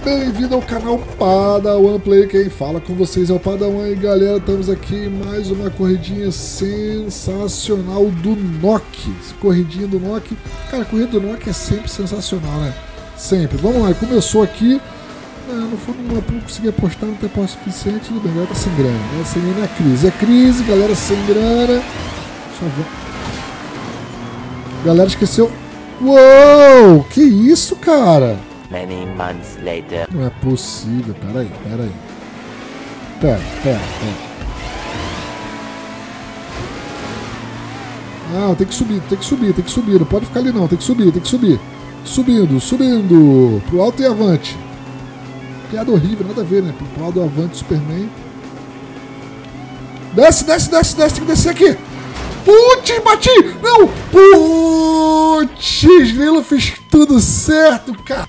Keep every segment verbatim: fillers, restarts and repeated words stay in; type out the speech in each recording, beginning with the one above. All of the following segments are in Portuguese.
bem-vindo ao canal Padawan Play. Quem fala com vocês é o Padawan. E galera, estamos aqui em mais uma corridinha sensacional do Nock. Corridinha do Nock. Cara, a corrida do Nock é sempre sensacional, né? Sempre. Vamos lá, começou aqui. Ah, no fundo não consegui apostar, não tem aposta suficiente. Tudo bem, galera tá sem grana. Galera sem grana é crise. É crise, galera sem grana. Só vou... Galera esqueceu. Uou! Que isso, cara? Many months later. Não é possível. Pera aí, pera aí. Pera, pera, pera. Ah, tem que subir, tem que subir, tem que subir. Não pode ficar ali não, tem que subir, tem que subir. Subindo, subindo. Pro alto e avante. Piada horrível, nada a ver, né? Pro alto e avante, Superman. Desce, desce, desce, desce. Tem que descer aqui. Putz, bati! Não! Putz, Grilo, fiz tudo certo, cara.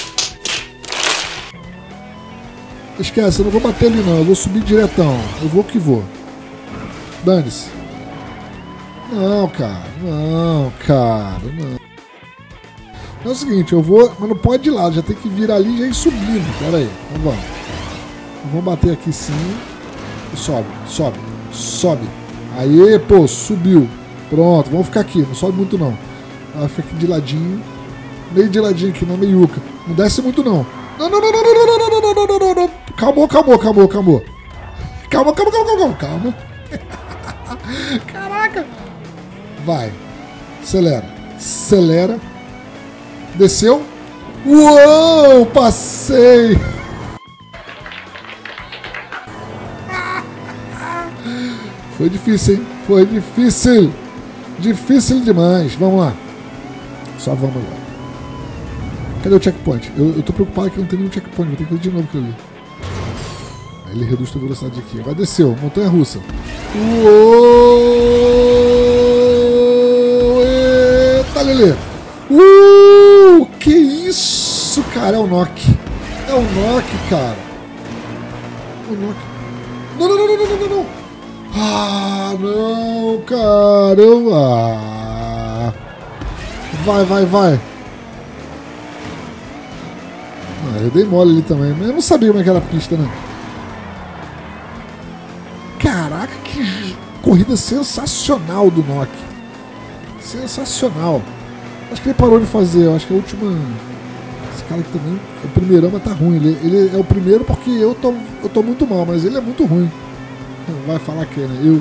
Esquece, eu não vou bater ali não, eu vou subir diretão. Eu vou que vou. Dane-se. Não, cara, não, cara, não. É o seguinte, eu vou, mas não pode ir lá, já tem que vir ali e já ir subindo. Pera aí, então vamos. Vamos bater aqui sim. E sobe, sobe, sobe. Aí, pô, subiu. Pronto, vamos ficar aqui, não sobe muito não. Vai ficar aqui de ladinho. Meio de ladinho aqui, na meiuca. Não desce muito não. Não, não, não, não, não, não, não, não, não, não, não, não. Calmou, calmou, calmou, calmou. Calma, calma, calma, calma, calma. Caraca. Vai. Acelera. Acelera. Desceu. Uou, passei. Foi difícil, hein? Foi difícil. Difícil demais. Vamos lá. Só vamos lá. Cadê o checkpoint? Eu, eu tô preocupado que não tem nenhum checkpoint. Vou ter que fazer de novo aquilo ali. Aí ele reduz a velocidade aqui. Agora desceu. Montanha russa. Uou! Eita, Lelê! Uh! Que isso, cara? É o Nock. É o Nock, cara. O Nock. Não, não, não, não, não, não, não. Ah, não, caramba. Vai, vai, vai. Ah, eu dei mole ali também, mas eu não sabia como é que era a pista, né? Caraca, que corrida sensacional do Nock. Sensacional. Acho que ele parou de fazer, eu acho que a última... Esse cara aqui também, o primeirão, mas tá ruim. Ele, ele é o primeiro porque eu tô, eu tô muito mal, mas ele é muito ruim. Vai falar que, né? Eu...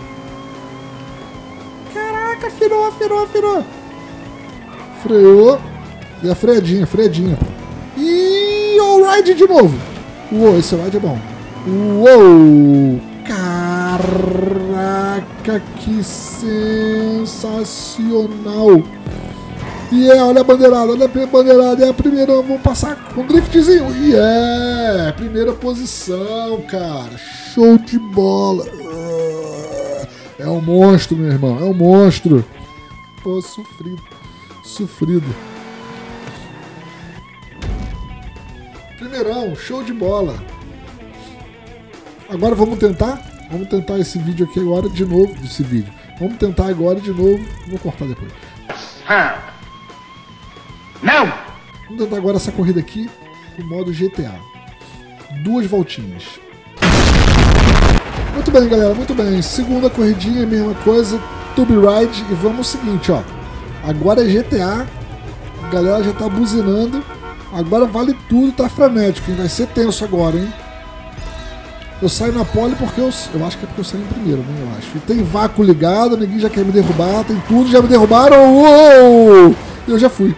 Caraca, afinou, afinou, afinou. Freou. E a freadinha, freadinha. E o ride de novo. Uou, esse ride é bom. Uou. Caraca, que sensacional. E é, olha a bandeirada, olha a bandeirada. É a primeira, vamos passar com um driftzinho. E yeah, é, primeira posição, cara. Show de bola. É um monstro, meu irmão, é um monstro. Pô, sofrido, sofrido. Primeirão, show de bola. Agora vamos tentar, vamos tentar esse vídeo aqui agora de novo, esse vídeo. Vamos tentar agora de novo, vou cortar depois. Não! Vamos tentar agora essa corrida aqui no modo G T A. Duas voltinhas. Muito bem, galera, muito bem. Segunda corridinha, mesma coisa, Tube Ride. E vamos ao seguinte, ó. Agora é G T A. A galera já tá buzinando. Agora vale tudo, tá frenético, hein? Vai ser tenso agora, hein? Eu saio na pole porque eu... Eu acho que é porque eu saio em primeiro, né? Eu acho. E tem vácuo ligado, ninguém já quer me derrubar. Tem tudo, já me derrubaram. Uou! Eu já fui.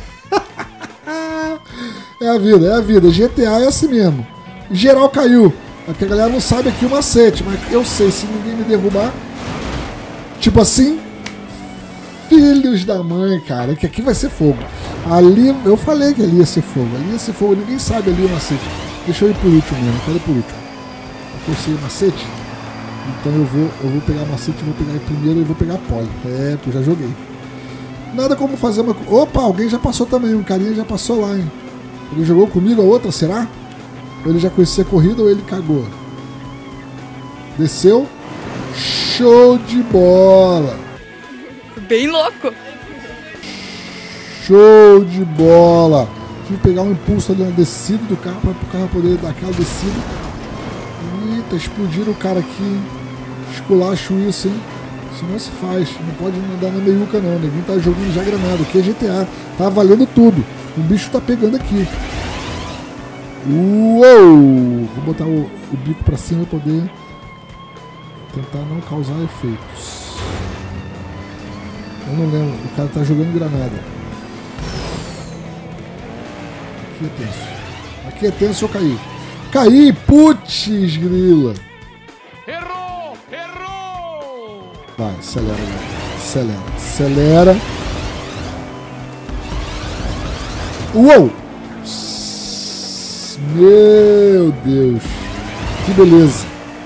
É a vida, é a vida. G T A é assim mesmo. Geral caiu. É que a galera não sabe aqui o macete, mas eu sei, se ninguém me derrubar. Tipo assim. Filhos da mãe, cara. Que aqui vai ser fogo. Ali, eu falei que ali ia ser fogo. Ali ia ser fogo. Ninguém sabe ali o macete. Deixa eu ir por último mesmo. Quero ir por último. Porque eu sei o macete. Então eu vou, eu vou pegar macete, vou pegar em primeiro e vou pegar a pole. É, que eu já joguei. Nada como fazer uma... Opa, alguém já passou também. Um carinha já passou lá, hein? Ele jogou comigo a outra, será? Ou ele já conhecia a corrida ou ele cagou? Desceu. Show de bola. Bem louco. Show de bola. Tive que pegar um impulso ali na descida do carro para o carro poder dar aquela descida. Eita, explodiram o cara aqui. Esculacho isso, hein? Isso não se faz. Não pode andar na meiuca, não. Ninguém tá jogando já granada. Aqui é G T A. Tá valendo tudo. O bicho tá pegando aqui. Uou! Vou botar o, o bico pra cima para poder tentar não causar efeitos. Eu não lembro. O cara tá jogando granada. Aqui é tenso. Aqui é tenso eu cair. Caí! Putz, grila! Errou! Errou! Vai, acelera, galera. Acelera, acelera. Uou! Meu Deus! Que beleza!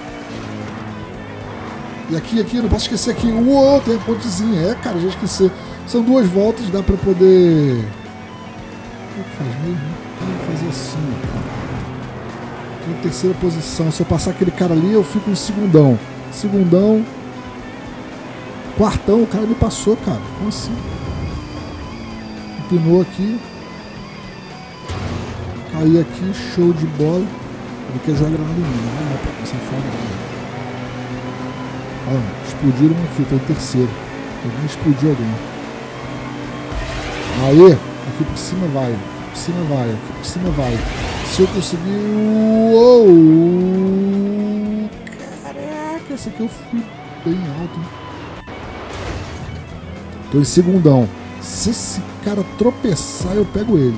E aqui, aqui, não posso esquecer aqui. Uou, tem a pontezinha. É, cara, já esqueci. São duas voltas, dá pra poder... Como é que faz mesmo? Tem que fazer assim. Tô em terceira posição. Se eu passar aquele cara ali, eu fico em segundão. Segundão. Quartão, o cara me passou, cara. Como assim? Empinou aqui. Caí aqui, show de bola. Ele quer jogar granada em mim, não é pra passar fora aqui. Ó, explodiram um aqui, tô em terceiro. Alguém explodiu alguém. Aí, aqui por cima vai, aqui por cima vai, aqui por cima vai. Se eu conseguir... Uou! Caraca, essa aqui eu fui bem alto, hein? Tô em segundão. Se esse cara tropeçar, eu pego ele.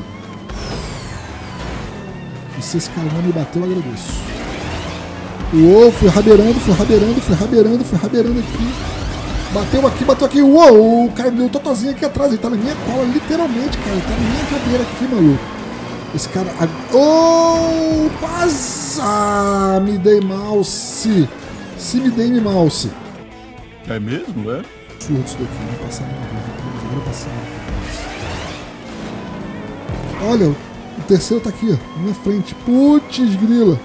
E se esse cara não me bater, eu agradeço. Uou, fui rabeirando, fui rabeirando, fui rabeirando, fui rabeirando aqui. Bateu aqui, bateu aqui. Uou, o cara me deu um totozinho aqui atrás. Ele tá na minha cola, literalmente, cara. Ele tá na minha rabeira aqui, maluco. Esse cara... Oh, passa! Me dei mouse. Se me dei mouse. É mesmo, é? Surdo isso daqui, não vai passar nada. Agora passar. Olha, o terceiro tá aqui, ó, na minha frente. Putz, grila.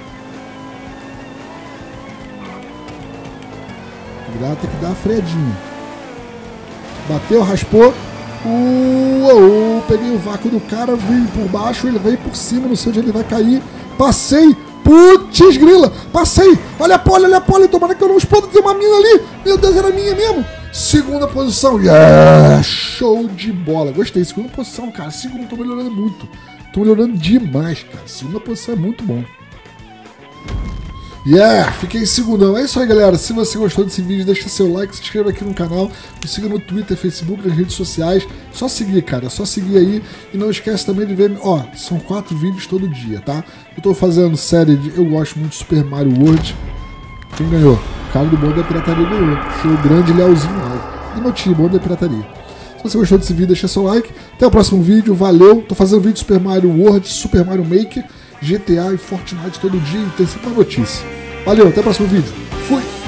Tem que dar a freadinha. Bateu, raspou. Uou, peguei o vácuo do cara, vim por baixo, ele veio por cima, não sei onde ele vai cair. Passei. Putz, grila. Passei. Olha a pole, olha a pole. Tomara que eu não exploda. Tem uma mina ali. Meu Deus, era minha mesmo. Segunda posição. Yeah, show de bola. Gostei. Segunda posição, cara. Segunda, tô melhorando muito. Tô melhorando demais, cara. Segunda posição é muito bom. Yeah, fiquei em segundão. É isso aí, galera. Se você gostou desse vídeo, deixa seu like, se inscreva aqui no canal, me siga no Twitter, Facebook, nas redes sociais. Só seguir, cara. É só seguir aí. E não esquece também de ver... Ó, são quatro vídeos todo dia, tá? Eu tô fazendo série de... Eu gosto muito de Super Mario World. Quem ganhou? O cara do Bonde da Pirataria ganhou. Show grande, Leozinho lá. E meu time, Bonde da Pirataria. Se você gostou desse vídeo, deixa seu like. Até o próximo vídeo. Valeu. Tô fazendo vídeo de Super Mario World, Super Mario Maker, G T A e Fortnite todo dia e tem sempre uma notícia. Valeu, até o próximo vídeo. Fui!